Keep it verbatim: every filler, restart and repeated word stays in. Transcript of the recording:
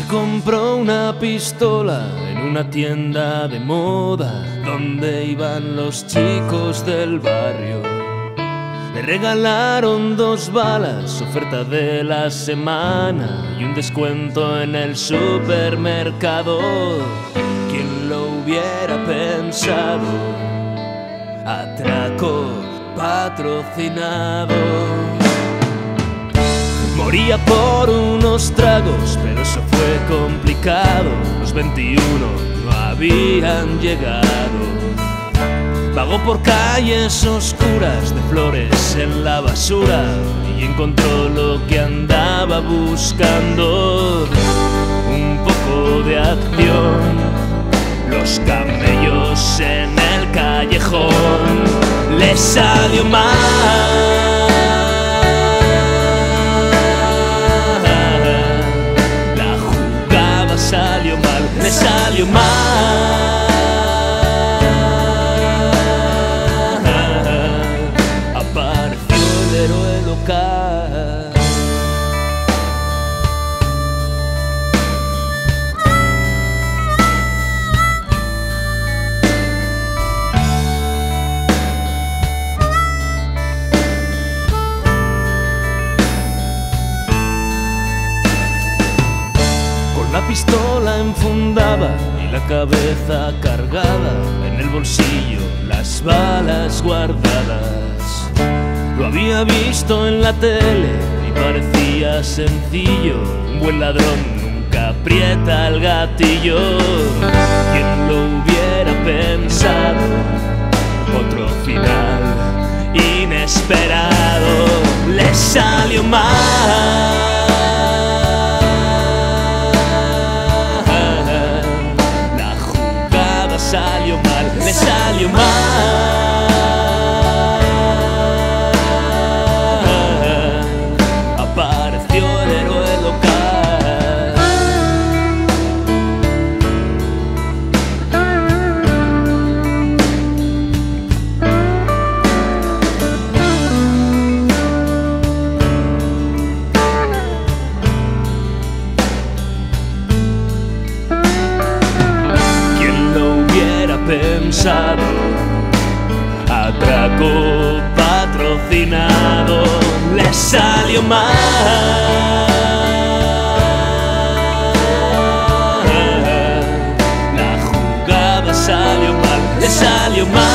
Se compró una pistola en una tienda de moda donde iban los chicos del barrio. Le regalaron dos balas, oferta de la semana y un descuento en el supermercado. ¿Quién lo hubiera pensado? Atraco patrocinado. Moría por unos tragos, pero eso fue complicado. Los veintiuno no habían llegado. Vagó por calles oscuras de flores en la basura y encontró lo que andaba buscando: un poco de acción. Los camellos en el callejón. Le salió mal. Salió mal, le salió mal. Apareció el héroe local. La pistola enfundada y la cabeza cargada, en el bolsillo las balas guardadas. Lo había visto en la tele y parecía sencillo. Un buen ladrón nunca aprieta el gatillo. ¿Quién lo hubiera pensado? Otro final inesperado. Le salió mal. Salió mal, le salió mal. Apareció el héroe local. Pensado, atraco patrocinado, le salió mal. La jugada salió mal, le salió mal.